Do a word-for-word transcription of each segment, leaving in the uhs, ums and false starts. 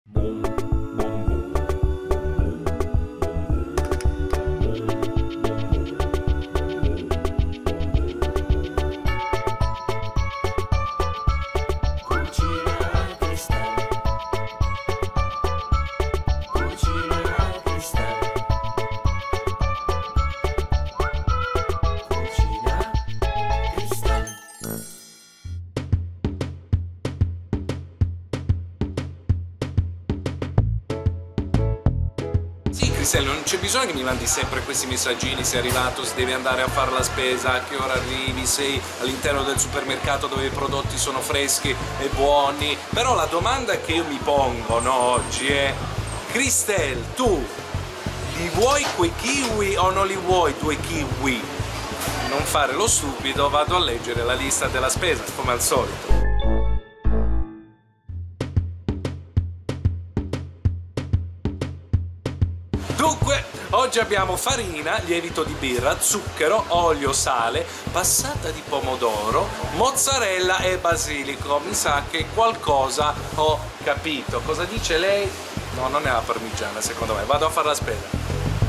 Non c'è bisogno che mi mandi sempre questi messaggini: sei arrivato, se devi andare a fare la spesa, a che ora arrivi, sei all'interno del supermercato dove i prodotti sono freschi e buoni. Però la domanda che io mi pongo, no, oggi è: Cristel, tu li vuoi quei kiwi o non li vuoi due kiwi? Non fare lo stupido, vado a leggere la lista della spesa come al solito. Dunque, oggi abbiamo farina, lievito di birra, zucchero, olio, sale, passata di pomodoro, mozzarella e basilico. Mi sa che qualcosa ho capito. Cosa dice lei? No, non è la parmigiana, secondo me. Vado a fare la spesa.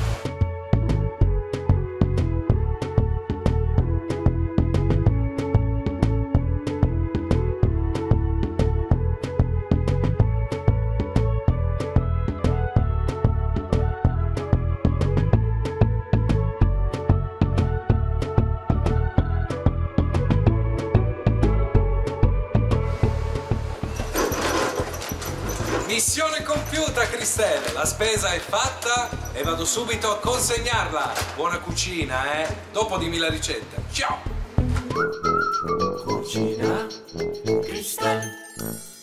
Missione compiuta, Cristel! La spesa è fatta e vado subito a consegnarla. Buona cucina, eh? Dopo dimmi la ricetta. Ciao! Cucina Cristel.